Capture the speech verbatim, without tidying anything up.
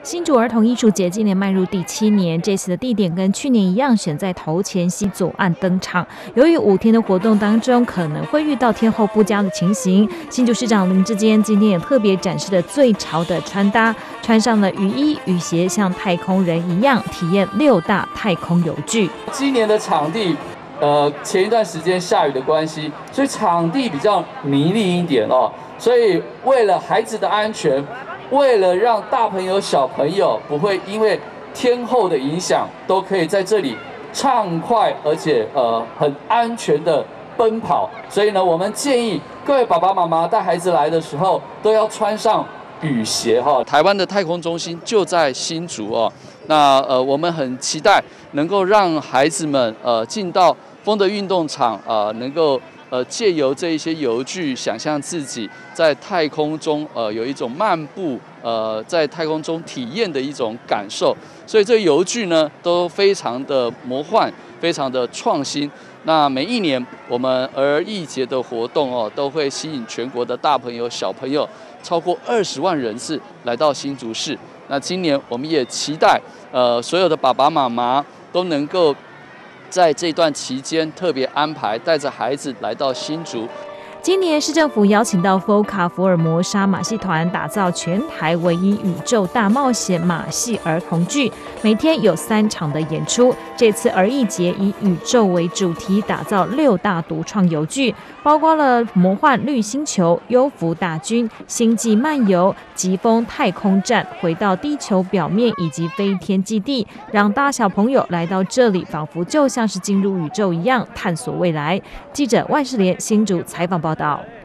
新竹儿童艺术节今年迈入第七年，这次的地点跟去年一样，选在头前溪左岸登场。由于五天的活动当中可能会遇到天候不佳的情形，新竹市长林智坚今天也特别展示了最潮的穿搭，穿上了雨衣、雨鞋，像太空人一样体验六大太空游具。 今年的场地，呃，前一段时间下雨的关系，所以场地比较泥泞一点哦。所以为了孩子的安全，为了让大朋友小朋友不会因为天候的影响，都可以在这里畅快而且呃很安全的奔跑，所以呢，我们建议各位爸爸妈妈带孩子来的时候，都要穿上雨鞋哈。台湾的太空中心就在新竹哦，那呃我们很期待能够让孩子们呃进到丰德运动场，呃能够。呃，借由这一些游具，想象自己在太空中，呃，有一种漫步，呃，在太空中体验的一种感受。所以这游具呢，都非常的魔幻，非常的创新。那每一年我们儿艺节的活动哦，都会吸引全国的大朋友、小朋友超过二十万人次来到新竹市。那今年我们也期待，呃，所有的爸爸妈妈都能够。在这段期间，特别安排带着孩子来到新竹。 今年市政府邀请到 F O C A 福尔摩沙马戏团，打造全台唯一宇宙大冒险马戏儿童剧，每天有三场的演出。这次儿艺节以宇宙为主题，打造六大独创游具，包括了魔幻绿星球、幽浮大军、星际漫游、疾风太空站、回到地球表面以及飞天基地，让大小朋友来到这里，仿佛就像是进入宇宙一样，探索未来。记者万世莲新竹采访报道。